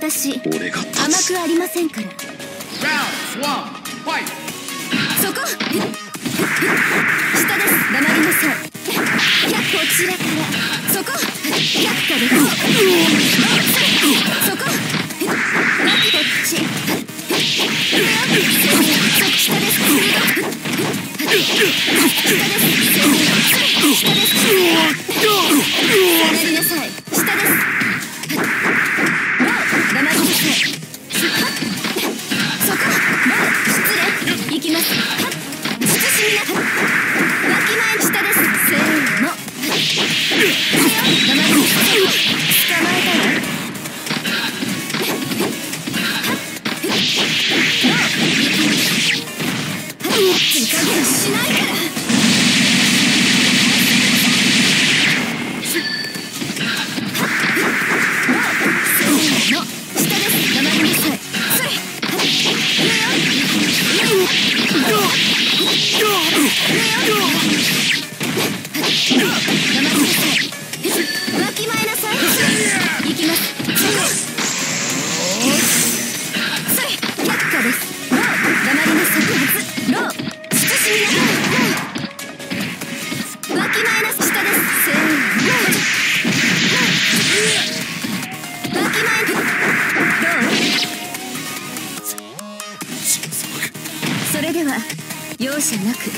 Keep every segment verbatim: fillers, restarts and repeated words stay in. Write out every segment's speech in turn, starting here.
私甘俺が立つ。 くありませんから。そこ下です。黙りなさい。こちらからそこ百下です。そここっち下です。下です。下です。離れなさい。下です。もう黙りなさい。そこもう失礼。行きます。慎みな。わきまえ下です。せーの。黙りなさい。捕まえたわ。手加減しないから。それでは容赦なく。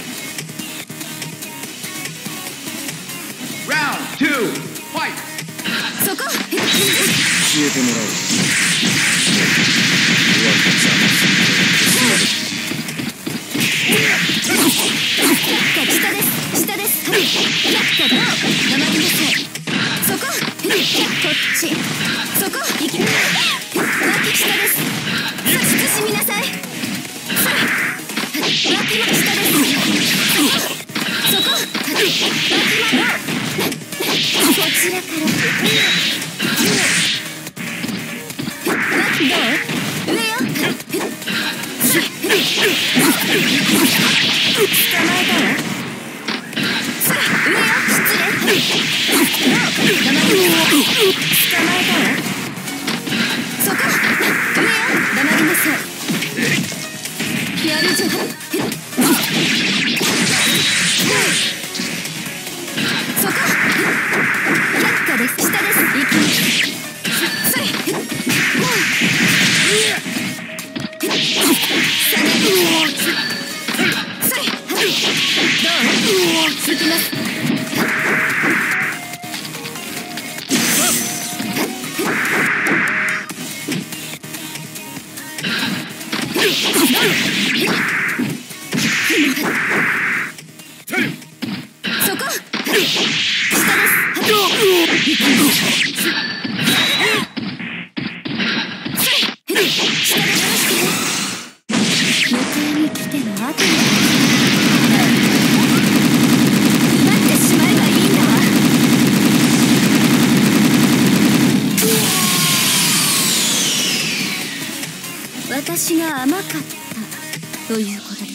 そこ教えてもらおう。 下です。下です。黙りなさい。そここっちそこ行き脇下です。慎みなさい。脇下です。そこ脇こちらから脇どう上よ。捕まえたわ。それ上よ。失礼。黙りなさい。捕まえたわ。そこ上よ。黙りなさい。やるぞ。そこ百下です。下です。行きます。それ下げる。それどう行きます。そこ下です。迎えに来ての後に待ってしまえばいいんだわ。私が甘かったということ